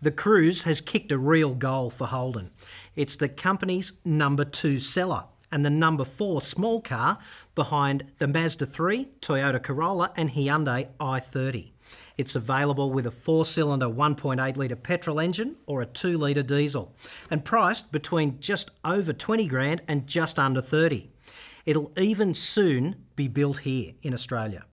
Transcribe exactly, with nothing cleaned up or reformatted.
The Cruze has kicked a real goal for Holden. It's the company's number two seller and the number four small car behind the Mazda three, Toyota Corolla and Hyundai i thirty. It's available with a four-cylinder one point eight litre petrol engine or a two litre diesel and priced between just over twenty grand and just under thirty. It'll even soon be built here in Australia.